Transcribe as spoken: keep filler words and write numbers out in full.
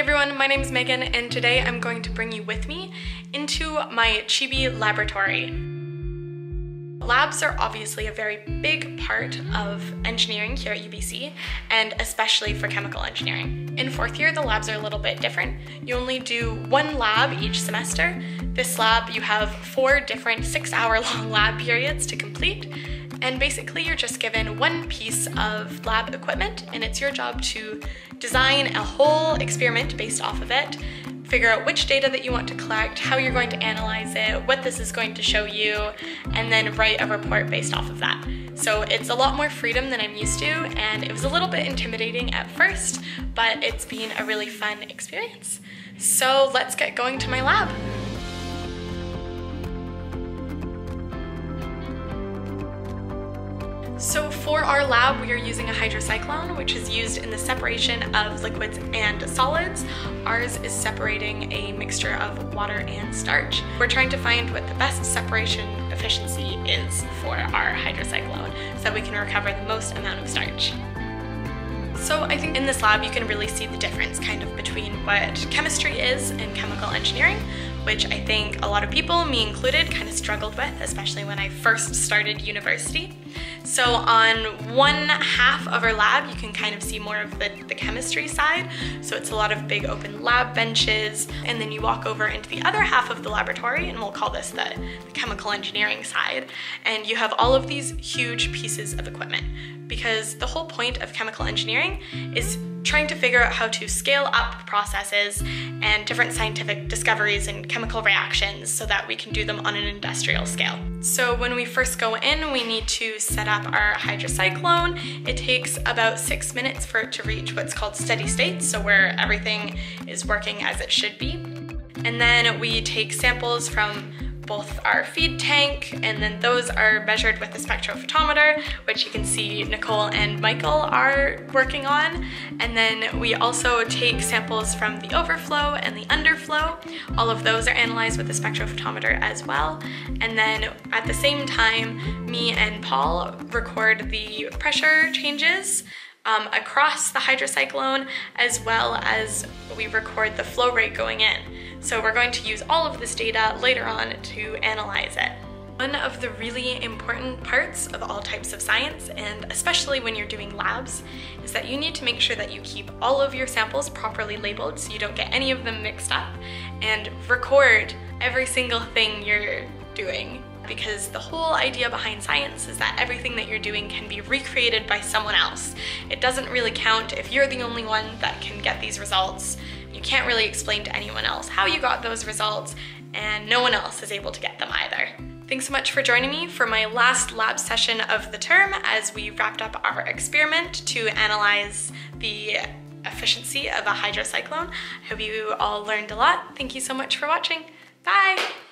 everyone, my name is Megan and today I'm going to bring you with me into my Chibi laboratory. Labs are obviously a very big part of engineering here at U B C, and especially for chemical engineering. In fourth year, the labs are a little bit different. You only do one lab each semester. This lab, you have four different six hour long lab periods to complete. And basically you're just given one piece of lab equipment and it's your job to design a whole experiment based off of it, figure out which data that you want to collect, how you're going to analyze it, what this is going to show you, and then write a report based off of that. So it's a lot more freedom than I'm used to, and it was a little bit intimidating at first, but it's been a really fun experience. So let's get going to my lab. So for our lab, we are using a hydrocyclone, which is used in the separation of liquids and solids. Ours is separating a mixture of water and starch. We're trying to find what the best separation efficiency is for our hydrocyclone so that we can recover the most amount of starch. So I think in this lab you can really see the difference kind of between what chemistry is and chemical engineering, which I think a lot of people, me included, kind of struggled with, especially when I first started university. So on one half of our lab, you can kind of see more of the, the chemistry side. So it's a lot of big open lab benches. And then you walk over into the other half of the laboratory, and we'll call this the, the chemical engineering side. And you have all of these huge pieces of equipment, because the whole point of chemical engineering is trying to figure out how to scale up processes and different scientific discoveries and chemical reactions so that we can do them on an industrial scale. So when we first go in, we need to set up our hydrocyclone. It takes about six minutes for it to reach what's called steady state, so where everything is working as it should be. And then we take samples from both our feed tank, and then those are measured with a spectrophotometer, which you can see Nicole and Michael are working on. And then we also take samples from the overflow and the underflow. All of those are analyzed with the spectrophotometer as well. And then at the same time, me and Paul record the pressure changes um, across the hydrocyclone, as well as we record the flow rate going in. So we're going to use all of this data later on to analyze it. One of the really important parts of all types of science, and especially when you're doing labs, is that you need to make sure that you keep all of your samples properly labeled so you don't get any of them mixed up, and record every single thing you're doing. Because the whole idea behind science is that everything that you're doing can be recreated by someone else. It doesn't really count if you're the only one that can get these results. You can't really explain to anyone else how you got those results, and no one else is able to get them either. Thanks so much for joining me for my last lab session of the term as we wrapped up our experiment to analyze the efficiency of a hydrocyclone. I hope you all learned a lot. Thank you so much for watching. Bye!